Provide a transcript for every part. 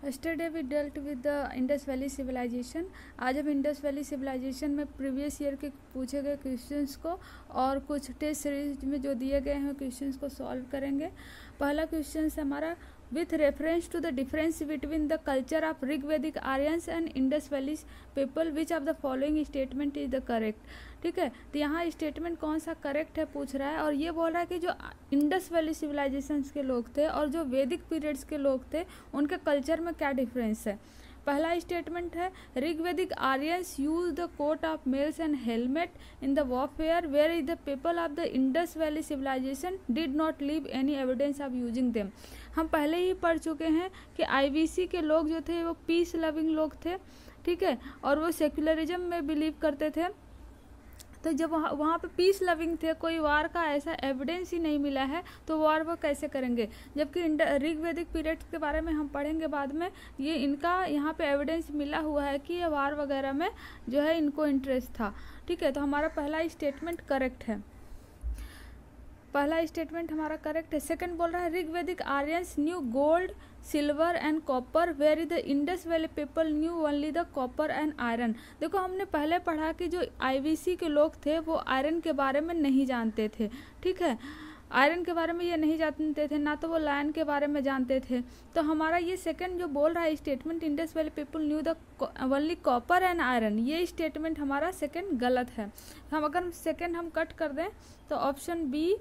Yesterday we dealt with the Indus Valley Civilization। आज हम Indus valley civilisation में previous year के पूछे गए क्वेश्चंस को और कुछ टेस्ट सीरीज में जो दिए गए हैं क्वेश्चंस को सॉल्व करेंगे। पहला क्वेश्चन है हमारा, with reference to the difference between the culture of Rigvedic Aryans and Indus valley people which of the following statement is the correct. ठीक है, तो यहाँ स्टेटमेंट कौन सा करेक्ट है पूछ रहा है, और ये बोल रहा है कि जो इंडस वैली सिविलाइजेशंस के लोग थे और जो वैदिक पीरियड्स के लोग थे उनके कल्चर में क्या डिफरेंस है। पहला स्टेटमेंट है, Rigvedic Aryans use the coat of mails and helmet in the warfare where is the people of the Indus valley civilisation did not leave any evidence of using them. हम पहले ही पढ़ चुके हैं कि आईवीसी के लोग जो थे वो पीस लविंग लोग थे, ठीक है, और वो सेक्युलरिज्म में बिलीव करते थे। तो जब वहाँ पे पीस लविंग थे, कोई वार का ऐसा एविडेंस ही नहीं मिला है, तो वार वो कैसे करेंगे। जबकि ऋग्वेदिक पीरियड के बारे में हम पढ़ेंगे बाद में, ये इनका यहाँ पे एविडेंस मिला हुआ है कि ये वार वगैरह में जो है इनको इंटरेस्ट था। ठीक है, तो हमारा पहला स्टेटमेंट करेक्ट है, पहला स्टेटमेंट हमारा करेक्ट है। सेकंड बोल रहा है, Rigvedic Aryans knew gold silver and copper where the Indus valley people knew only the copper and iron. देखो हमने पहले पढ़ा कि जो आईवीसी के लोग थे वो आयरन के बारे में नहीं जानते थे। ठीक है, आयरन के बारे में ये नहीं जानते थे, ना तो वो लायन के बारे में जानते थे। तो हमारा ये सेकंड जो बोल रहा है statement, Indus valley people knew the only copper and iron, ये स्टेटमेंट हमारा सेकंड गलत है। हम अगर सेकंड हम कट कर दें तो option B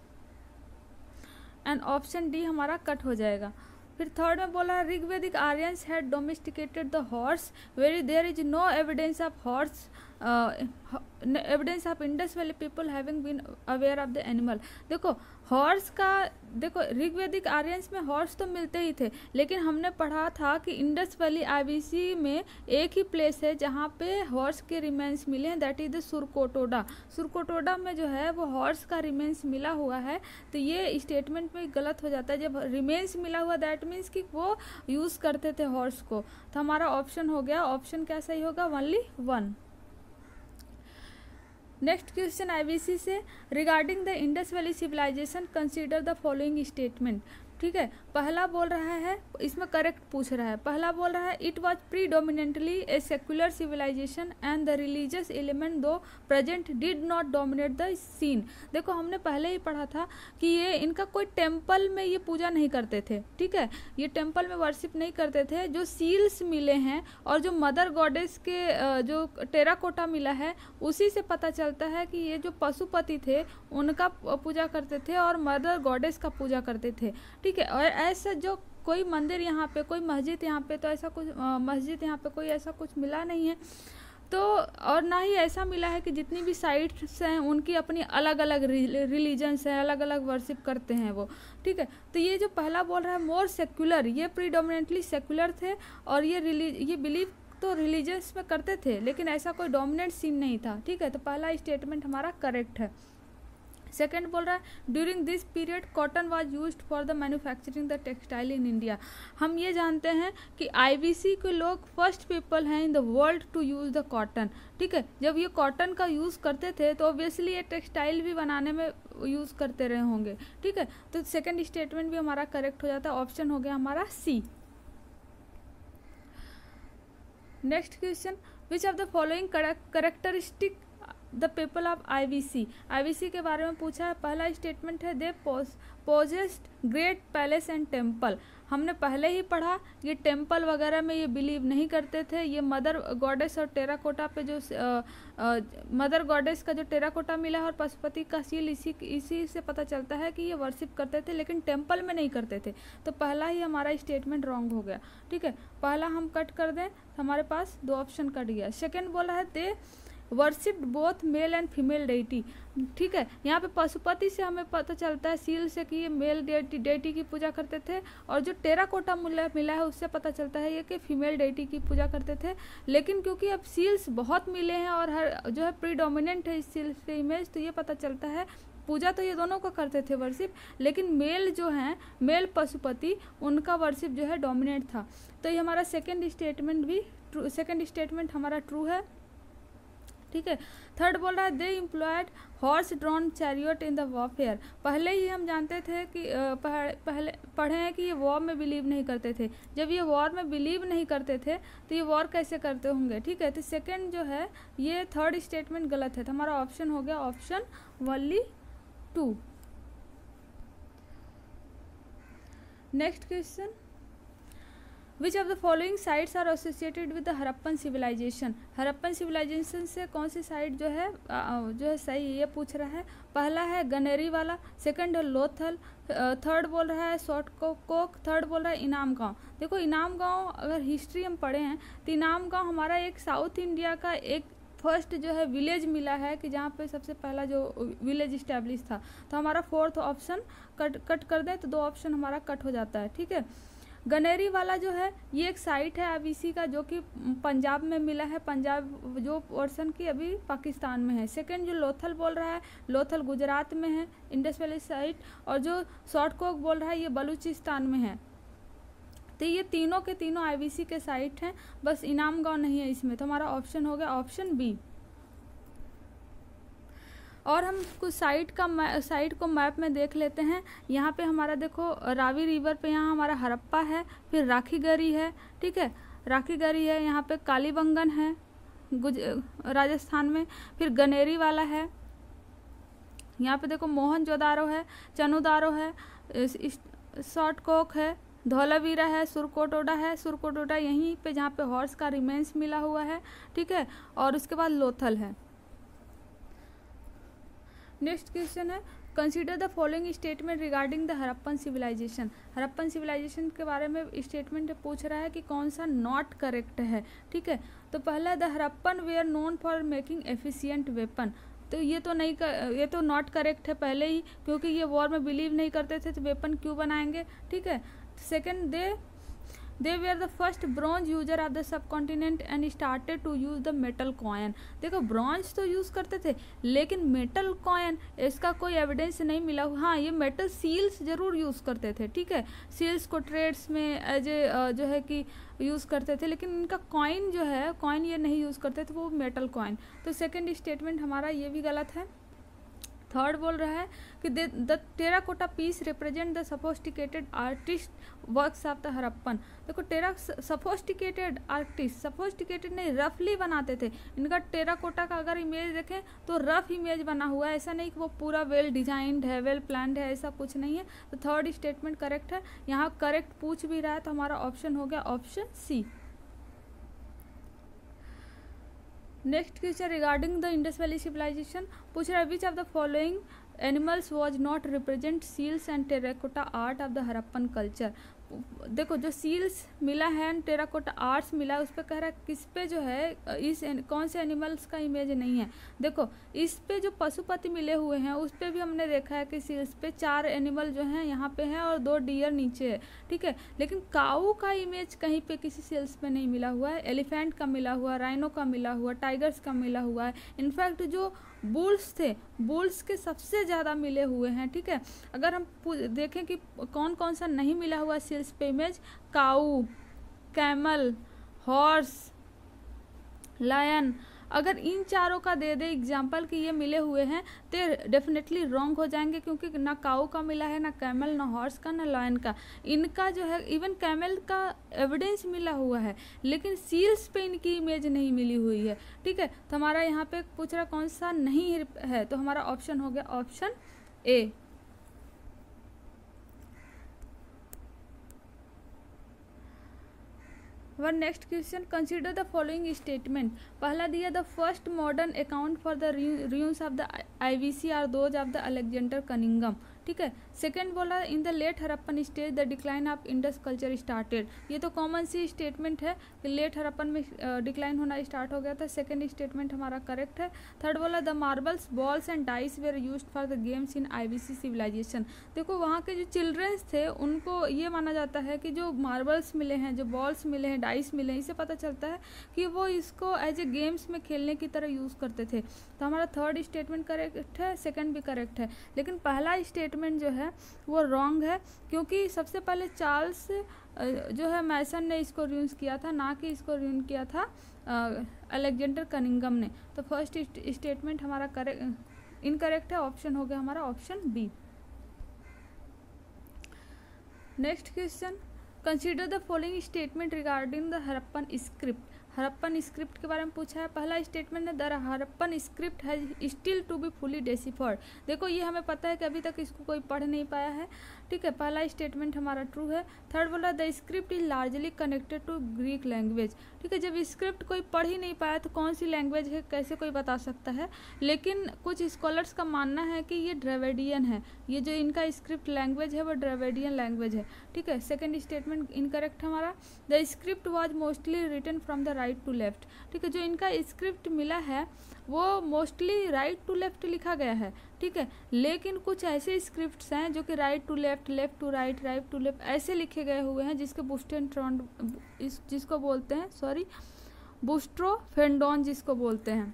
and option D हमारा कट हो जाएगा। फिर थर्ड में बोला, Rigvedic Aryans had domesticated the horse very there is no evidence of horse evidence of Indus valley people having been aware of the animal. देखो हॉर्स का, देखो ऋग्वेदिक आर्यंस में हॉर्स तो मिलते ही थे, लेकिन हमने पढ़ा था कि इंडस वैली आईवीसी में एक ही प्लेस है जहाँ पे हॉर्स के रिमेन्स मिले हैं, that is the Surkotada. Surkotada में जो है वो हॉर्स का रिमेन्स मिला हुआ है, तो ये स्टेटमेंट में गलत हो जाता है। जब रिमेन्स मिला हुआ दैट मीन्स कि वो यूज़ करते थे हॉर्स को। तो हमारा ऑप्शन हो गया, ऑप्शन क्या सही होगा, ओनली 1। नेक्स्ट क्वेश्चन आईवीसी से, regarding the Indus valley civilisation consider the following statement. ठीक है, पहला बोल रहा है, इसमें करेक्ट पूछ रहा है। पहला बोल रहा है, it was predominantly a secular civilisation and the religious element though present did not dominate the scene. देखो हमने पहले ही पढ़ा था कि ये इनका कोई टेम्पल में ये पूजा नहीं करते थे। ठीक है, ये टेम्पल में वर्शिप नहीं करते थे। जो सील्स मिले हैं और जो मदर गॉडेस के जो टेराकोटा मिला है, उसी से पता चलता है कि ये जो पशुपति थे उनका पूजा करते थे और मदर गॉडेस का पूजा करते थे। ठीक है, और ऐसा जो कोई मंदिर यहाँ पे, कोई मस्जिद यहाँ पे, तो ऐसा कुछ मस्जिद यहाँ पे कोई ऐसा कुछ मिला नहीं है। तो और ना ही ऐसा मिला है कि जितनी भी साइट्स हैं उनकी अपनी अलग अलग रिलीजन्स हैं, अलग अलग वर्शिप करते हैं वो। ठीक है, तो ये जो पहला बोल रहा है मोर सेक्युलर, ये प्रीडोमिनेंटली सेक्युलर थे और ये बिलीव तो रिलीजियस में करते थे, लेकिन ऐसा कोई डोमिनेंट सीन नहीं था। ठीक है, तो पहला स्टेटमेंट हमारा करेक्ट है। सेकेंड बोल रहा है, during this period cotton was used for the manufacturing the textile in India. हम ये जानते हैं कि आईवीसी के लोग फर्स्ट पीपल हैं in the world to use the cotton. ठीक है, जब ये कॉटन का यूज़ करते थे तो ऑब्वियसली ये टेक्सटाइल भी बनाने में यूज़ करते रहे होंगे। ठीक है, तो सेकेंड स्टेटमेंट भी हमारा करेक्ट हो जाता है, ऑप्शन हो गया हमारा C. Next question, which of the following characteristic the people of IVC. IVC के बारे में पूछा है। पहला स्टेटमेंट है, they possessed great palace and temple. हमने पहले ही पढ़ा ये टेम्पल वगैरह में ये बिलीव नहीं करते थे। ये मदर गॉडेस और टेराकोटा पे जो मदर गॉडेस का जो टेराकोटा मिला है और पशुपति का सील, इसी से पता चलता है कि ये वर्शिप करते थे, लेकिन टेम्पल में नहीं करते थे। तो पहला ही हमारा स्टेटमेंट रॉन्ग हो गया। ठीक है, पहला हम कट कर दें, हमारे पास 2 ऑप्शन कट गया। सेकेंड बोला है, they worshipped both male and female deity. ठीक है, यहाँ पे पशुपति से हमें पता चलता है, सील से कि ये मेल डेटी की पूजा करते थे, और जो टेराकोटा मिला है उससे पता चलता है ये कि फीमेल डेटी की पूजा करते थे। लेकिन क्योंकि अब सील्स बहुत मिले हैं और हर जो है प्रीडोमिनेंट है इस सील्स के इमेज, तो ये पता चलता है पूजा तो ये दोनों को करते थे वर्शिप, लेकिन मेल जो हैं, मेल पशुपति, उनका वर्शिप जो है डोमिनेट था। तो ये हमारा सेकेंड स्टेटमेंट भी सेकेंड स्टेटमेंट हमारा ट्रू है। ठीक है। थर्ड बोल रहा है they employed horse drawn chariot in the warfare. पहले ही हम जानते थे कि पहले पढ़े हैं कि ये वॉर में बिलीव नहीं करते थे। जब ये वॉर में बिलीव नहीं करते थे तो ये वॉर कैसे करते होंगे, ठीक है। तो सेकंड जो है ये थर्ड स्टेटमेंट गलत है, तो हमारा ऑप्शन हो गया option only 2। Next question, which of the following sites are associated with the Harappan civilization. Harappan civilization से कौन सी साइट जो है सही ये पूछ रहा है। पहला है गनेरी वाला, सेकंड है लोथल, थर्ड बोल रहा है शॉर्ट कोक, थर्ड बोल रहा है इनाम गांव। देखो इनाम गांव अगर हिस्ट्री हम पढ़े हैं तो इनाम गांव हमारा एक साउथ इंडिया का एक फर्स्ट जो है विलेज मिला है कि जहाँ पे सबसे पहला जो विलेज इस्टेब्लिश था। तो हमारा फोर्थ ऑप्शन कट कर दें तो 2 ऑप्शन हमारा कट हो जाता है, ठीक है। गनेरी वाला जो है ये एक साइट है आईवीसी का जो कि पंजाब में मिला है, पंजाब जो पोर्शन की अभी पाकिस्तान में है। सेकंड जो लोथल बोल रहा है, लोथल गुजरात में है इंडस वैली साइट, और जो शॉर्ट कोक बोल रहा है ये बलूचिस्तान में है। तो ये तीनों के तीनों आईवीसी के साइट हैं, बस इनाम गांव नहीं है इसमें, तो हमारा ऑप्शन हो गया ऑप्शन बी। और हम कुछ साइट को मैप में देख लेते हैं। यहाँ पे हमारा देखो रावी रिवर पे यहाँ हमारा हड़प्पा है, फिर राखीगढ़ी है, ठीक है, राखीगढ़ी है, यहाँ पे कालीबंगन है राजस्थान में, फिर गनेरी वाला है, यहाँ पे देखो मोहनजोदारो है, चनुदारो है, शॉर्ट कोक है, धौलावीरा है, सुरकोटोडा है, सुरकोटोडा यहीं पे जहाँ पे हॉर्स का रिमेन्स मिला हुआ है, ठीक है, और उसके बाद लोथल है। नेक्स्ट क्वेश्चन है consider the following statement regarding the Harappan civilization. Harappan civilization के बारे में स्टेटमेंट पूछ रहा है कि कौन सा नॉट करेक्ट है, ठीक है। तो पहला the Harappan were known for making efficient weapon. तो ये तो नॉट करेक्ट है पहले ही, क्योंकि ये वॉर में बिलीव नहीं करते थे तो वेपन क्यों बनाएंगे, ठीक है। Second they were the first bronze user of the subcontinent and started to use the metal coin. देखो ब्रॉन्ज तो यूज़ करते थे लेकिन मेटल कॉइन इसका कोई एविडेंस नहीं मिला। हाँ ये मेटल सील्स जरूर यूज़ करते थे, ठीक है, सील्स को ट्रेड्स में एज ए जो है कि यूज़ करते थे, लेकिन इनका कॉइन जो है कॉइन ये नहीं यूज़ करते थे, वो मेटल कॉइन। तो सेकेंड स्टेटमेंट हमारा ये भी गलत है। थर्ड बोल रहा है कि the terracotta piece represent the sophisticated artist works of the Harappan. देखो सफोस्टिकेटेड आर्टिस्ट, सफोस्टिकेटेड नहीं रफली बनाते थे। इनका टेराकोटा का अगर इमेज देखें तो रफ इमेज बना हुआ है, ऐसा नहीं कि वो पूरा वेल डिजाइंड है, वेल प्लान्ड है, ऐसा कुछ नहीं है। तो थर्ड स्टेटमेंट करेक्ट है। यहाँ करेक्ट पूछ भी रहा है तो हमारा ऑप्शन हो गया option C. Next question regarding the Indus valley civilization पूछ रहा है which of the following animals was not represent seals and terracotta art of the Harappan culture. देखो जो सील्स मिला है एंड टेराकोटा आर्ट्स मिला है उस पर कह रहा है किस पे जो है इस कौन से एनिमल्स का इमेज नहीं है। देखो इस पे जो पशुपति मिले हुए हैं उस पे भी हमने देखा है कि सील्स पे 4 एनिमल जो हैं यहाँ पे हैं और 2 डियर नीचे है, ठीक है, लेकिन काऊ का इमेज कहीं पे किसी सील्स पे नहीं मिला हुआ है। एलिफेंट का मिला हुआ, राइनो का मिला हुआ, टाइगर्स का मिला हुआ है। इनफैक्ट जो बुल्स थे बुल्स के सबसे ज़्यादा मिले हुए हैं, ठीक है। अगर हम देखें कि कौन कौन सा नहीं मिला हुआ सील्स पे image, cow, camel, horse, lion, अगर इन चारों का दे दे एग्जाम्पल कि ये मिले हुए हैं तो डेफिनेटली रॉन्ग हो जाएंगे, क्योंकि ना काऊ का मिला है, ना कैमल, ना हॉर्स का, ना लायन का। इनका जो है इवन कैमल का एविडेंस मिला हुआ है लेकिन सील्स पे इनकी इमेज नहीं मिली हुई है, ठीक है। तो हमारा यहाँ पे पूछ रहा कौन सा नहीं है, तो हमारा ऑप्शन हो गया option A. One next question consider the following statement. पहला दिया the first modern account for the ruins of the IVC are those of the Alexander Cunningham, ठीक है। सेकंड बोला in the late Harappan stage the decline of Indus culture started. ये तो common सी statement है कि late Harappan में डिक्लाइन होना स्टार्ट हो गया था। सेकंड स्टेटमेंट हमारा करेक्ट है। थर्ड बोला the marbles balls and dice were used for the games in IVC civilization. देखो वहाँ के जो चिल्ड्रंस थे उनको ये माना जाता है कि जो मार्बल्स मिले हैं, जो बॉल्स मिले हैं, डाइस मिले हैं, इससे पता चलता है कि वो इसको एज ए गेम्स में खेलने की तरह यूज़ करते थे। तो हमारा थर्ड स्टेटमेंट करेक्ट है, सेकंड भी करेक्ट है, लेकिन पहला स्टेटमेंट जो है वो रॉन्ग है, क्योंकि सबसे पहले चार्ल्स जो है मैसन ने इसको यूज़ किया था, ना कि इसको यूज़ किया था अलेक्जेंडर कनिंघम ने। तो फर्स्ट स्टेटमेंट हमारा इनकरेक्ट है, ऑप्शन हो गया हमारा option B. Next question, consider the following statement regarding the Harappan script. Harappan script के बारे में पूछा है। पहला स्टेटमेंट है the Harappan script has still to be fully deciphered. देखो ये हमें पता है कि अभी तक इसको कोई पढ़ नहीं पाया है, ठीक है, पहला स्टेटमेंट हमारा ट्रू है। थर्ड बोला the script is largely connected to Greek language, ठीक है, जब स्क्रिप्ट कोई पढ़ ही नहीं पाया तो कौन सी लैंग्वेज है कैसे कोई बता सकता है। लेकिन कुछ स्कॉलर्स का मानना है कि ये ड्राविडियन है, ये जो इनका स्क्रिप्ट लैंग्वेज है वो ड्राविडियन लैंग्वेज है, ठीक है। सेकेंड स्टेटमेंट इनकरेक्ट हमारा, the script was mostly written from the right to left, ठीक है, जो इनका स्क्रिप्ट मिला है वो मोस्टली राइट टू लेफ्ट लिखा गया है, ठीक है। लेकिन कुछ ऐसे स्क्रिप्ट्स हैं जो कि right to left, left to right, right to left ऐसे लिखे गए हुए हैं, जिसके जिसको बोलते हैं बूस्ट्रोफेंडोन जिसको बोलते हैं।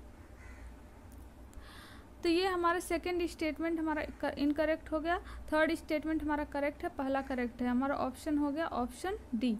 तो ये हमारा सेकेंड स्टेटमेंट हमारा इनकरेक्ट हो गया। थर्ड स्टेटमेंट हमारा करेक्ट है, पहला करेक्ट है, हमारा ऑप्शन हो गया option D.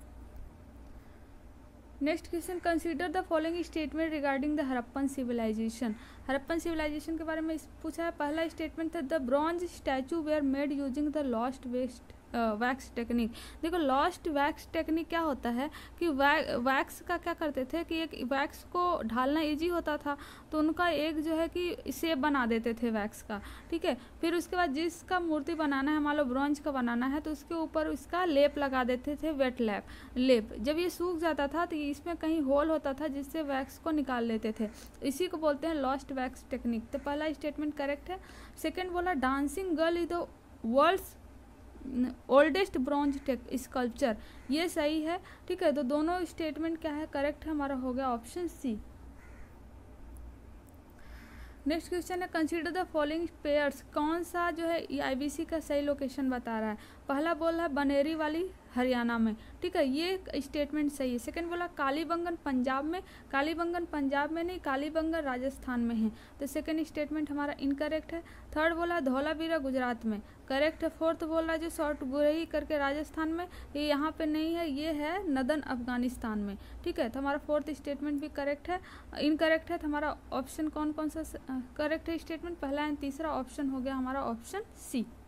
Next question, consider the following statement regarding the Harappan civilization. Harappan civilization के बारे में पूछा है। पहला स्टेटमेंट था the bronze statue were made using the lost wax technique. देखो लॉस्ट वैक्स टेक्निक क्या होता है कि वैक्स का क्या करते थे कि एक वैक्स को ढालना इजी होता था, तो उनका एक जो है कि शेप बना देते थे वैक्स का, ठीक है। फिर उसके बाद जिसका मूर्ति बनाना है, मान लो ब्रॉन्ज का बनाना है, तो उसके ऊपर उसका लेप लगा देते थे, वेट लेप। जब ये सूख जाता था तो इसमें कहीं होल होता था जिससे वैक्स को निकाल लेते थे, इसी को बोलते हैं लॉस्ट वैक्स टेक्निक। तो पहला स्टेटमेंट करेक्ट है। सेकेंड बोला dancing girl is the world's oldest bronze sculpture, ये सही है, ठीक है। तो दोनों स्टेटमेंट क्या है करेक्ट है, हमारा हो गया ऑप्शन सी। नेक्स्ट क्वेश्चन है कंसीडर द फॉलोइंग पेयर्स। कौन सा जो है IBC का सही लोकेशन बता रहा है। पहला बोल है बनेरी वाली हरियाणा में, ठीक है, ये स्टेटमेंट सही है। सेकंड बोला कालीबंगन पंजाब में, कालीबंगन पंजाब में नहीं, कालीबंगन राजस्थान में है, तो सेकंड स्टेटमेंट हमारा इनकरेक्ट है। थर्ड बोला धौलावीरा गुजरात में, करेक्ट है। फोर्थ बोला जो शॉर्ट गुरही करके राजस्थान में, ये यहाँ पे नहीं है, ये है नदन अफगानिस्तान में, ठीक है। तो हमारा फोर्थ स्टेटमेंट भी करेक्ट है। इनकरेक्ट है तो हमारा ऑप्शन कौन कौन सा करेक्ट है स्टेटमेंट, पहला एंड तीसरा ऑप्शन हो गया हमारा ऑप्शन सी।